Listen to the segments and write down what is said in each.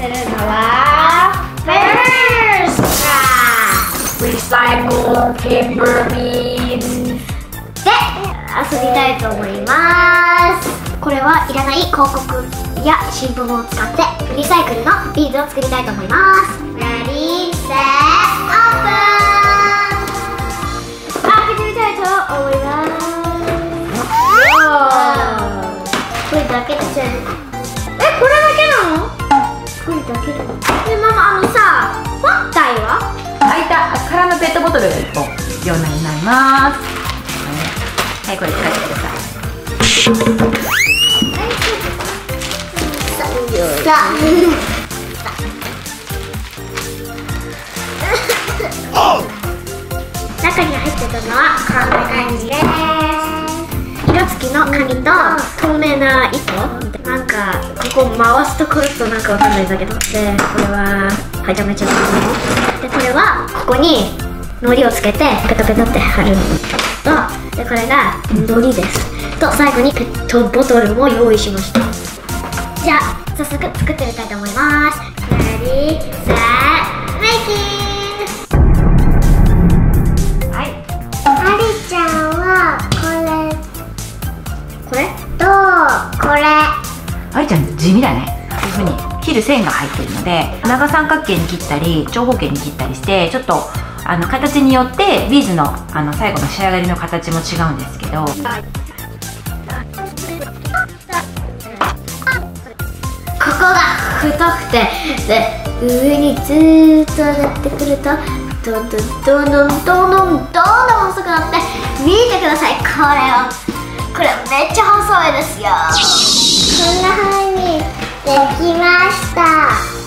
するのはファーストリサイクルティンバービーズで遊びたいと思います。これはいらない広告や新聞を使ってリサイクルのビーズを作りたいと思います。レディーセットオープン。始めたいと思います。これだけじゃん。これだけなの？これだけだ。ママさ、本体は？ 開いた空のペットボトルが1本必要になります。はい、これ使ってください。 中に入ってたのはこんな感じです。色付きの紙と透明な糸、なんかここ回すとくるとなんかわかんないんだけど、でこれははちゃめちゃで、これはここに糊をつけてペタペタって貼るのと、でこれが糊ですと、最後にペットボトルも用意しました。じゃあ早速作ってみたいと思います。レディーセットメイキング。ありちゃんはこれとこれ。 ありちゃん地味だね。こういう風に切る線が入っているので、長三角形に切ったり長方形に切ったりして、ちょっと形によってビーズの最後の仕上がりの形も違うんですけど、 ここが太くて、で上にずーっと上がってくるとどんどんどんどんどんどんどんどん細くなって、見てください、これめっちゃ細いですよ。こんな風にできました。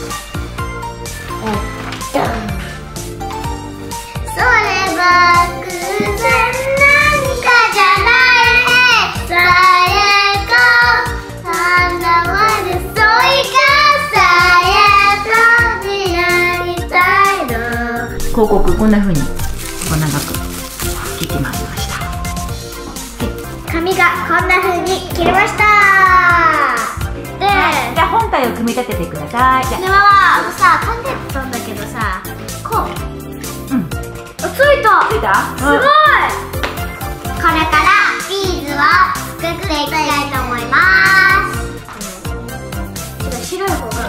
それは偶然なんかじゃない。最高あんなまでそいがさやとになりたいの。 広告こんな風に長く切ってまいりました。 紙がこんな風に切れました。で、 じゃあ本体を組み立ててください。じゃママさ、考えてたんだけどさ、こうついたついた？ すごい。これからビーズを作っていきたいと思います。白い方が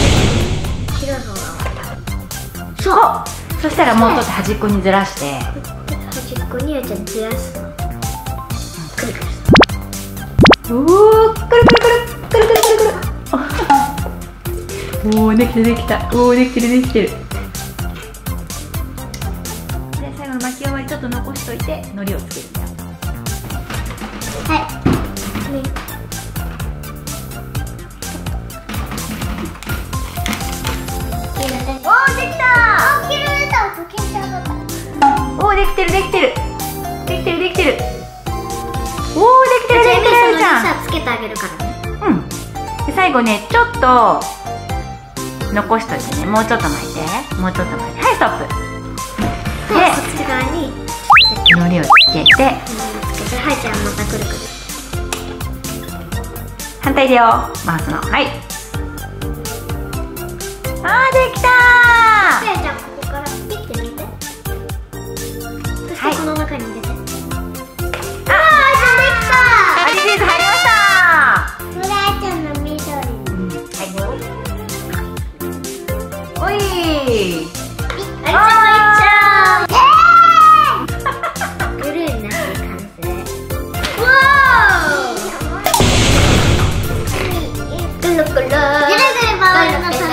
そしたらもうちょっと端っこにずらして、 端っこにずらすの。くるくる。 おお、くるくるくるくるくるくるくる。おお、できたできた。おお、できてるできてる。で、最後の巻き終わりちょっと残しといて糊をつけるんだよ。 はい。おー、できた。 おお、できてるできてるできてるできてる。おお、できてるできてるじゃん。 つけてあげるからね。 で、最後ね、ちょっと残しといてね。もうちょっと巻いて、もうちょっと巻いて。はい、ストップ。で、 そっち側に糊をつけて、 はい、じゃあまたくるくる。 反対手を回すの。はい。あー、できたー。 じゃあここからピッて入れて。そしてこの中に入れて。 あー、チーズ入りました。 フライちゃんの緑。 はい。おい。 ありちゃん。グルーになって完成。わー。くるくる。ぐるぐる回るの楽しい。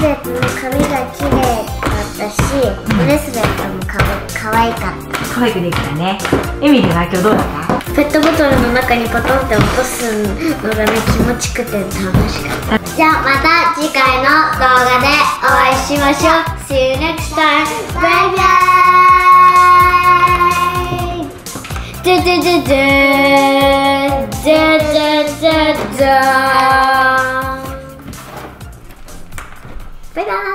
レットの髪が綺麗だったし、ブレスレットもかわいかった。 可愛くできたね。エミリーは今日どうだった？ ペットボトルの中にポトンって落とすのがね、気持ちくて楽しかった。じゃあまた次回の動画でお会いしましょう。 See you next time. Bye bye. ドゥドゥドゥドゥドゥドゥドゥ。バイバイ。